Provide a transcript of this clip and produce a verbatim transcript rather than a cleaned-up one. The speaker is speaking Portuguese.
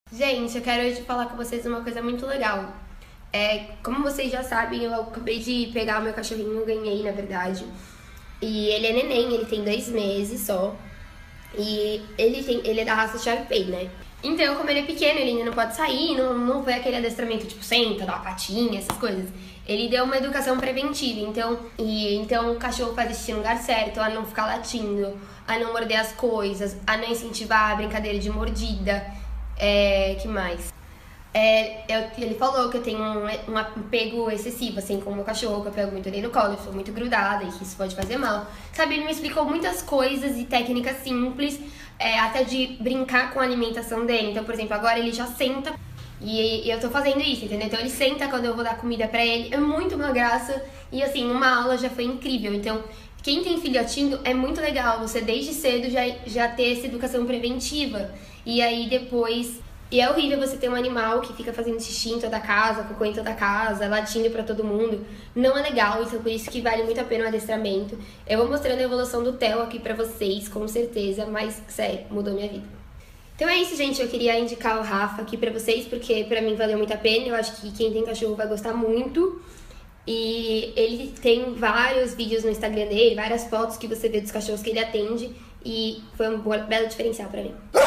Gente, eu quero hoje falar com vocês uma coisa muito legal. É, como vocês já sabem, eu acabei de pegar o meu cachorrinho, ganhei na verdade. E ele é neném, ele tem dois meses só. E ele, tem, ele é da raça Shar-Pei, né? Então, como ele é pequeno, ele ainda não pode sair, não, não foi aquele adestramento tipo senta, dá uma patinha, essas coisas. Ele deu uma educação preventiva, então, e, então o cachorro faz xixi no lugar certo, a não ficar latindo, a não morder as coisas, a não incentivar a brincadeira de mordida. É, que mais? É, eu, ele falou que eu tenho um, um apego excessivo, assim, com o meu cachorro, que eu pego muito ele no colo, eu sou muito grudada e que isso pode fazer mal. Sabe, ele me explicou muitas coisas e técnicas simples, é, até de brincar com a alimentação dele. Então, por exemplo, agora ele já senta e, e eu tô fazendo isso, entendeu? Então ele senta quando eu vou dar comida pra ele, é muito uma graça e, assim, uma aula já foi incrível. Então, quem tem filhotinho, é muito legal você desde cedo já, já ter essa educação preventiva. E aí depois... E é horrível você ter um animal que fica fazendo xixi em toda a casa, cocô em toda a casa, latindo pra todo mundo. Não é legal, então por isso que vale muito a pena o adestramento. Eu vou mostrando a evolução do Theo aqui pra vocês, com certeza, mas, sério, mudou minha vida. Então é isso, gente. Eu queria indicar o Rafa aqui pra vocês, porque pra mim valeu muito a pena. Eu acho que quem tem cachorro vai gostar muito. E ele tem vários vídeos no Instagram dele, várias fotos que você vê dos cachorros que ele atende. E foi um belo diferencial pra mim.